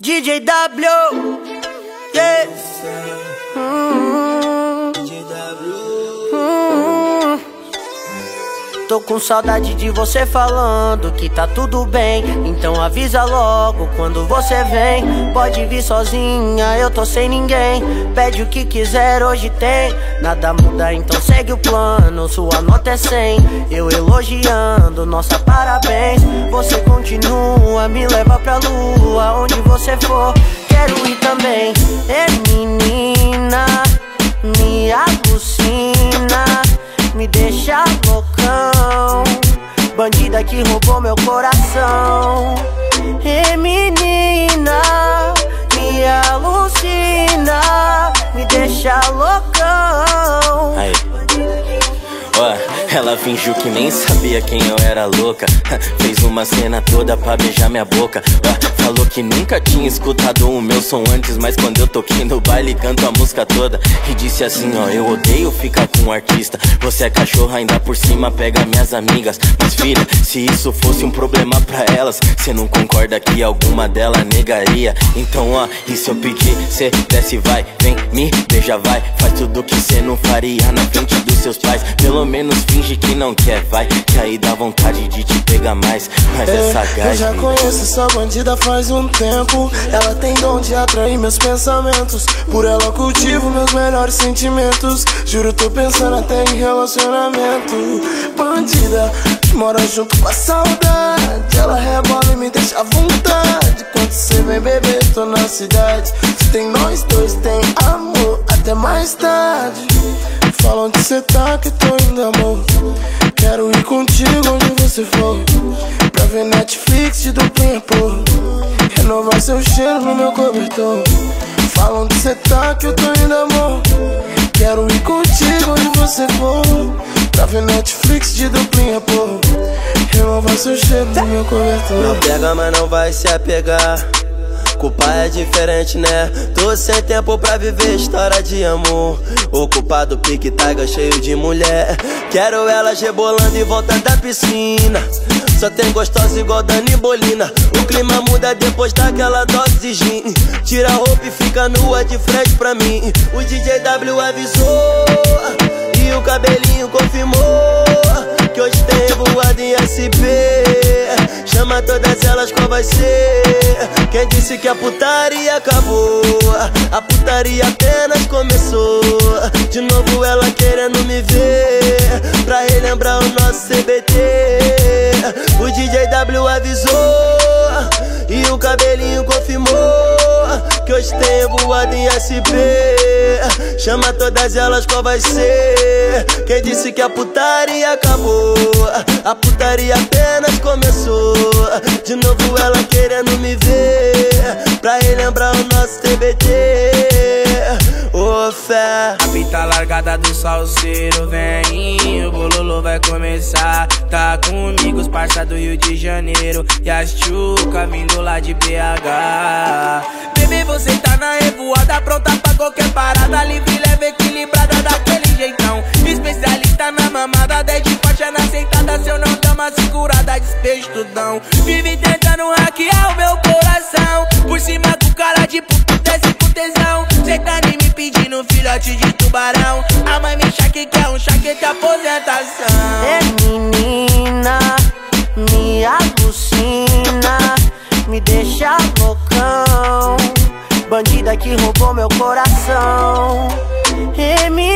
DJ W, yeah. Tô com saudade de você falando que tá tudo bem. Então avisa logo quando você vem. Pode vir sozinha, eu tô sem ninguém. Pede o que quiser, hoje tem. Nada muda, então segue o plano. Sua nota é 100, eu elogiando, nossa parabéns. Você continua, me leva pra lua, onde você for, quero ir também. Menina, me alucina, me deixa loucão, bandida que roubou meu coração. Menina, me alucina, me deixa loucão. Aí. Ela fingiu que nem sabia quem eu era louca. Fez uma cena toda pra beijar minha boca. Falou que nunca tinha escutado o meu som antes, mas quando eu toquei no baile canto a música toda. E disse assim, ó, eu odeio ficar com um artista. Você é cachorra, ainda por cima pega minhas amigas. Mas filha, se isso fosse um problema pra elas, cê não concorda que alguma delas negaria? Então ó, e se eu pedir, cê desce, vai, vem, me beija, vai. Faz tudo que cê não faria na frente dos seus pais. Pelo menos finge que não quer, vai, que aí dá vontade de te pegar mais. Mas é sagaz. Eu já conheço essa bandida faz um tempo. Ela tem dom de atrair meus pensamentos. Por ela cultivo meus melhores sentimentos. Juro, tô pensando até em relacionamento. Bandida, mora junto com a saudade. Ela rebola e me deixa à vontade. Quando cê vem beber, tô na cidade. Se tem nós dois, tem amor até mais tarde. Fala onde cê tá que tô indo, amor. Quero ir contigo onde você for, pra ver Netflix de duplinha, pô. Renovar seu cheiro no meu cobertor. Fala onde cê tá que eu tô indo, amor. Quero ir contigo onde você for, pra ver Netflix de duplinha, pô. Renovar seu cheiro no meu cobertor. Não pega, mas não vai se apegar. Culpa é diferente, né? Tô sem tempo pra viver história de amor. Ocupado, pique, taiga cheio de mulher. Quero elas rebolando em volta da piscina. Só tem gostosa igual Dani Bolina. O clima muda depois daquela dose de gin. Tira a roupa e fica nua de frente pra mim. O DJ W avisou e o cabelinho confirmou que hoje tem voado em SP. Chama todas elas, qual vai ser? Quem disse que a putaria acabou? A putaria apenas começou. De novo ela querendo me ver, pra relembrar o nosso CBT. O DJ W avisou e o cabelinho confirmou que hoje tem voado em SP. Chama todas elas, qual vai ser? Quem disse que a putaria acabou? A putaria apenas começou. De novo ela querendo me ver, pra relembrar o nosso TBT. Ô fé, a fita largada do salseiro vem, o bololô vai começar. Tá comigo os parça do Rio de Janeiro e as tchuca vindo lá de BH. Bebê, você tá na revoada, pronta pra qualquer parada. Livre, leve, equilibrada daquele jeitão. Especialista na mamada, 10 de faixa na sentada. Se eu não der uma segurada, despejo tudão. Vive tentando hackear o meu coração. Por cima com cara de puto, desce com tesão. Cê tá nem me pedindo filhote de tubarão. A mãe me chaque quer um chaque de aposentação. Menina, me alucina, me deixa loucão, bandida que roubou meu coração.